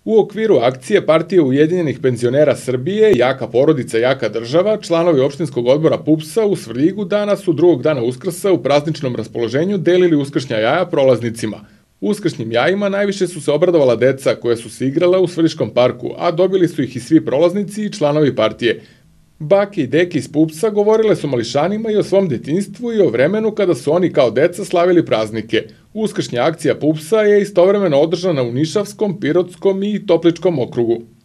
U okviru akcije Partije Ujedinjenih penzionera Srbije Jaka porodica, jaka država, članovi opštinskog odbora PUPS-a u Svrljigu danas su drugog dana Uskrsa u prazničnom raspoloženju delili uskršnja jaja prolaznicima. Uskršnjim jajima najviše su se obradovala deca koja su se igrala u Svrljiškom parku, a dobili su ih i svi prolaznici i članovi partije. Bake i deke iz PUPS-a govorile su mališanima i o svom detinjstvu i o vremenu kada su oni kao deca slavili praznike. Uskršnja akcija PUPS-a je istovremeno održana u Nišavskom, Pirotskom i Topličkom okrugu.